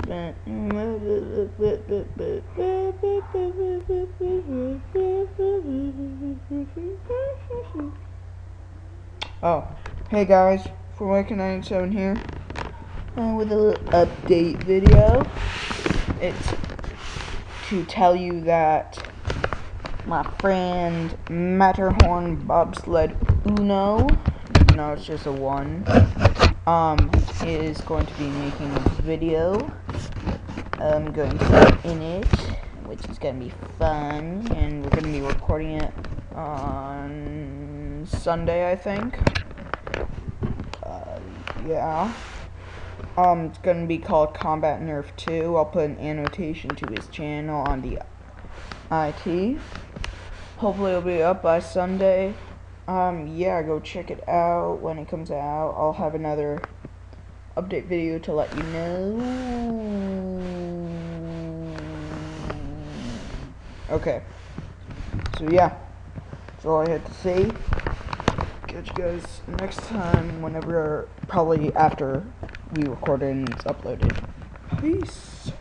Oh, hey guys, Formica97 here, with a little update video. It's to tell you that my friend Matterhorn Bobsled Uno, no, it's just a one, is going to be making a video. I'm going to be in it, which is going to be fun, and we're going to be recording it on Sunday, I think. Yeah. It's going to be called Combat Nerf 2. I'll put an annotation to his channel on the IT. Hopefully it'll be up by Sunday. Yeah, go check it out when it comes out. I'll have another update video to let you know. Okay. So yeah, that's all I had to say. Catch you guys next time, whenever, probably after we record it and it's uploaded. Peace.